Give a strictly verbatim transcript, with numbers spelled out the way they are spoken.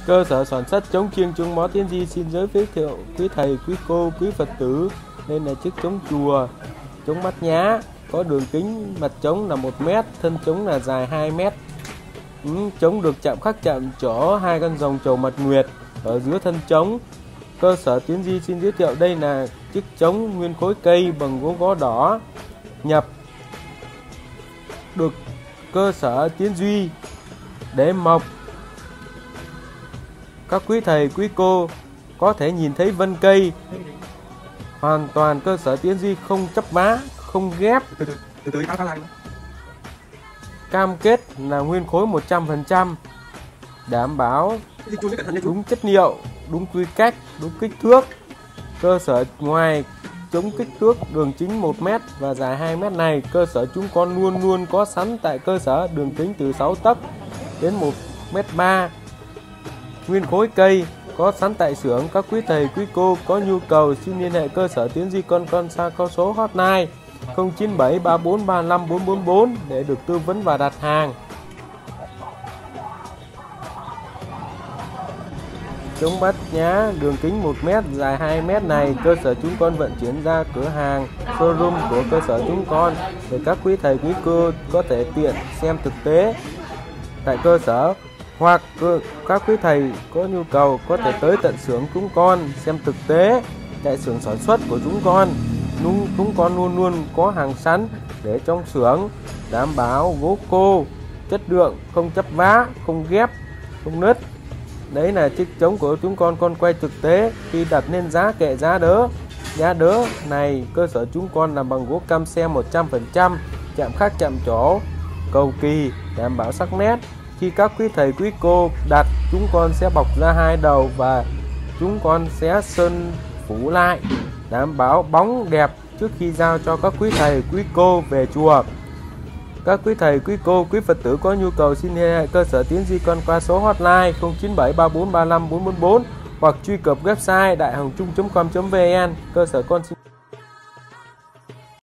Cơ sở sản xuất chống chiêng chống bó Tiến Di xin giới thiệu quý thầy, quý cô, quý Phật tử. Đây là chiếc trống chùa, trống Bát Nhã, có đường kính mặt trống là một mét, thân trống là dài hai mét. Ừ, trống được chạm khắc chạm trổ hai con rồng trầu mật nguyệt ở dưới thân trống. Cơ sở Tiến Di xin giới thiệu đây là chiếc trống nguyên khối cây bằng gỗ gõ đỏ nhập được cơ sở Tiến Duy để mộc. Các quý thầy quý cô có thể nhìn thấy vân cây. Hoàn toàn cơ sở Tiến Duy không chấp vá, không ghép. Cam kết là nguyên khối một trăm phần trăm, đảm bảo đúng chất liệu, đúng quy cách, đúng kích thước. Cơ sở ngoài chống kích thước đường chính một mét và dài hai mét này, cơ sở chúng con luôn luôn có sẵn tại cơ sở đường kính từ sáu tấc đến một mét ba. Nguyên khối cây có sẵn tại xưởng. Các quý thầy quý cô có nhu cầu xin liên hệ cơ sở Tiến Duy con con xa có số hotline không chín bảy ba bốn ba năm bốn bốn bốn để được tư vấn và đặt hàng. Trống Bát Nhã đường kính một mét, dài hai mét này, cơ sở chúng con vận chuyển ra cửa hàng showroom của cơ sở chúng con để các quý thầy quý cô có thể tiện xem thực tế tại cơ sở, hoặc các quý thầy có nhu cầu có thể tới tận xưởng chúng con xem thực tế tại xưởng sản xuất của chúng con. Chúng con luôn luôn có hàng sẵn để trong xưởng, đảm bảo gỗ cô chất lượng, không chấp vá, không ghép, không nứt. Đấy là chiếc trống của chúng con con quay thực tế khi đặt lên giá kệ giá đỡ. Giá đỡ này cơ sở chúng con làm bằng gỗ cam xe một trăm phần trăm, chạm khắc chạm trổ, cầu kỳ, đảm bảo sắc nét. Khi các quý thầy quý cô đặt, chúng con sẽ bọc ra hai đầu và chúng con sẽ sơn phủ lại, đảm bảo bóng đẹp trước khi giao cho các quý thầy quý cô về chùa. Các quý thầy quý cô quý Phật tử có nhu cầu xin liên hệ cơ sở Tiến Duy con qua số hotline không chín bảy ba bốn ba năm bốn bốn bốn hoặc truy cập website đại hồng trung chấm com chấm vn. Cơ sở con xin